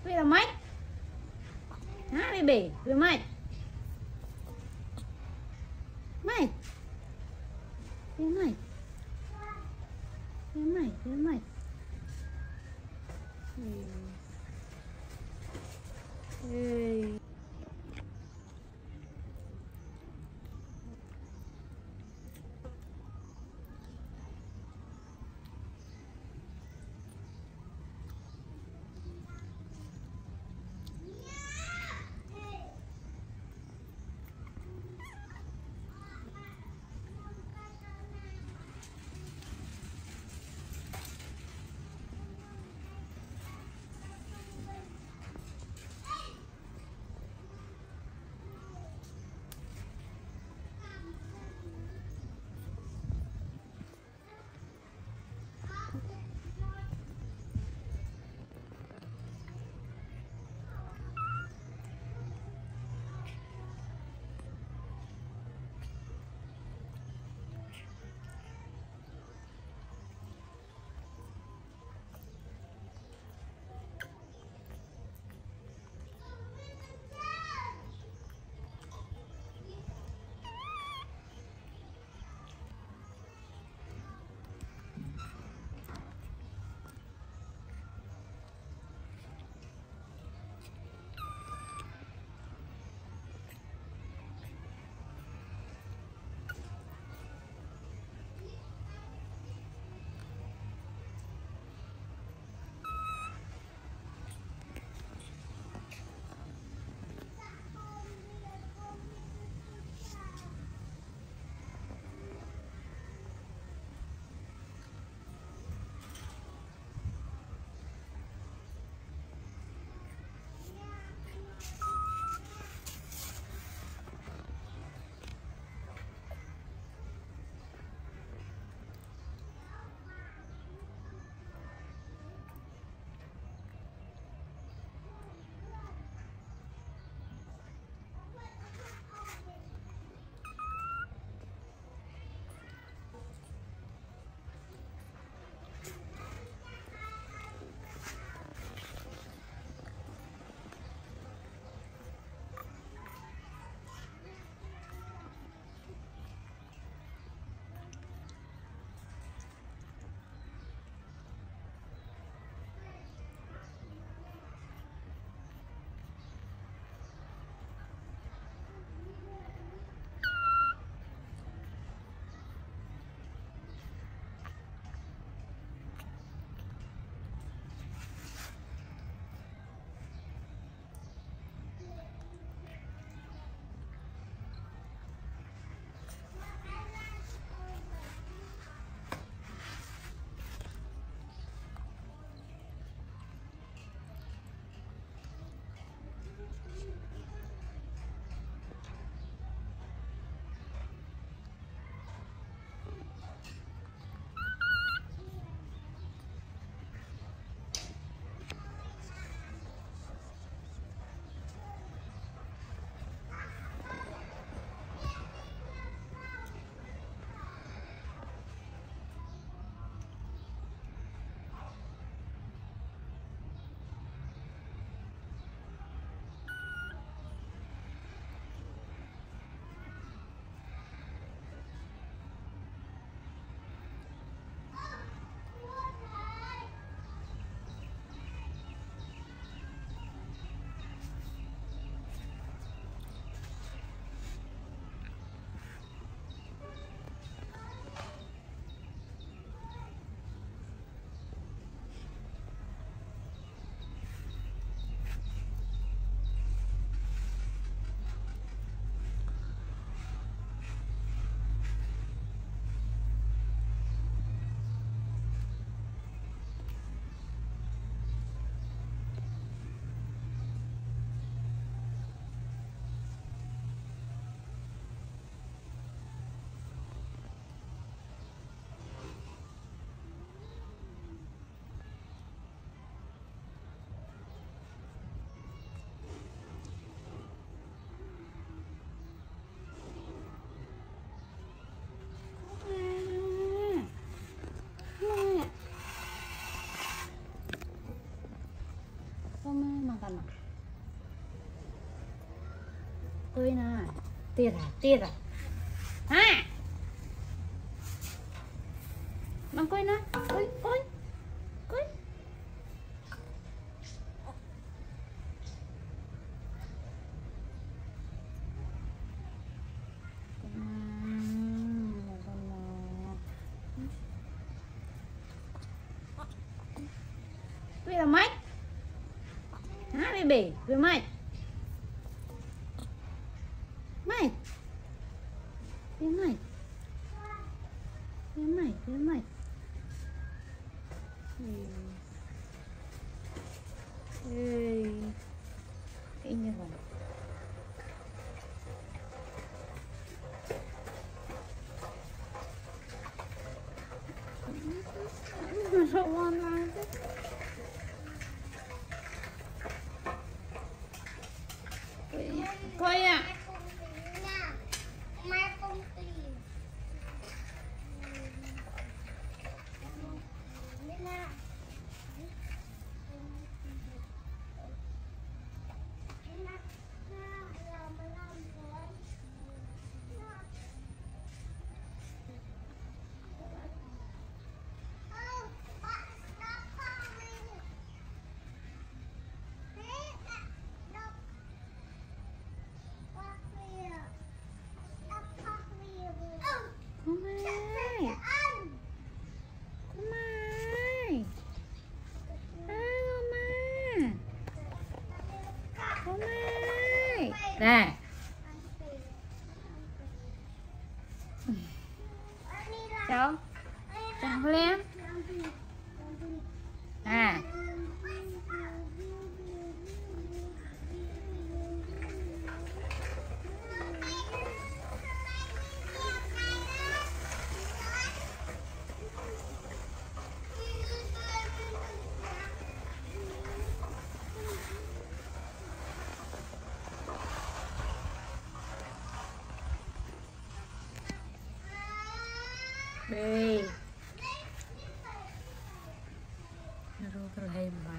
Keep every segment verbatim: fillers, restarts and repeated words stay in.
là mấy hả Bebe vì mày mày vì mày vì mày vì mày Ê. makan mah. Tôi nè, tiệt à, tiệt à. Ha. Mang coi nè, coi, coi, coi. Vì là mày hả baby vì mày mày vì mày vì mày vì mày ê cái như vậy sao ngon lắm thôi à nè cháu cháu lên à Bê nó rồi hay mà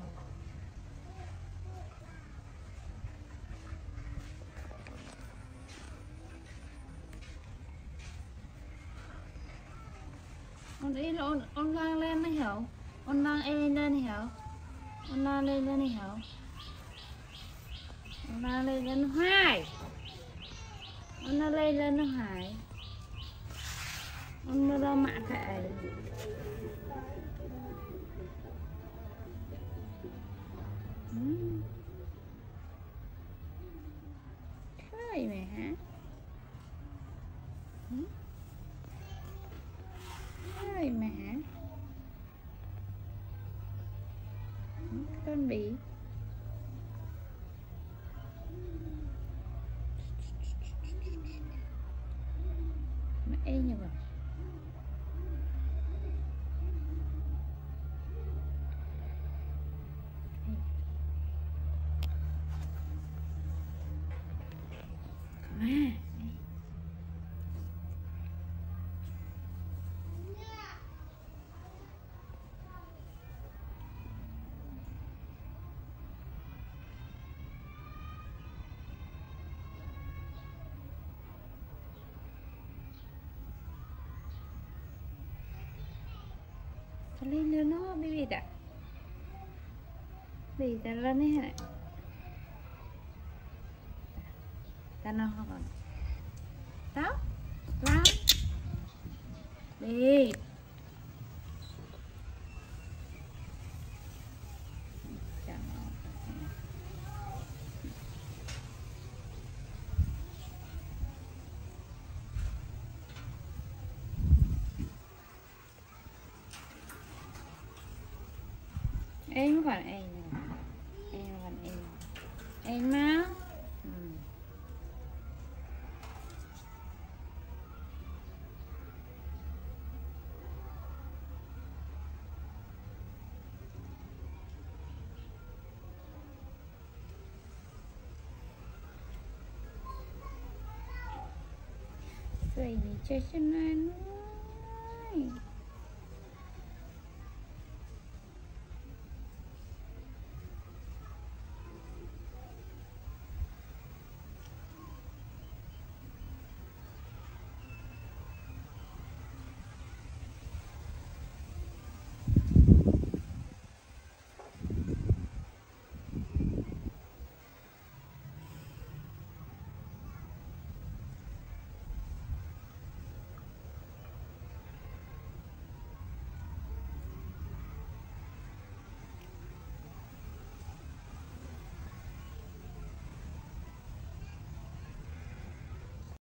con đi on on lang lên mới hiểu on lang lên lên hiểu on lang lên lên hiểu on lang lên lên hai on lang lên lên nó hải on ra mạ kệ khơi mày hả khơi mày hả con bị mẹ như vậy lên lên nó baby đã baby ta lên đấy hả ta nó còn tao lao đi em còn em em còn em em má ừ. Vậy thì chơi chân này nữa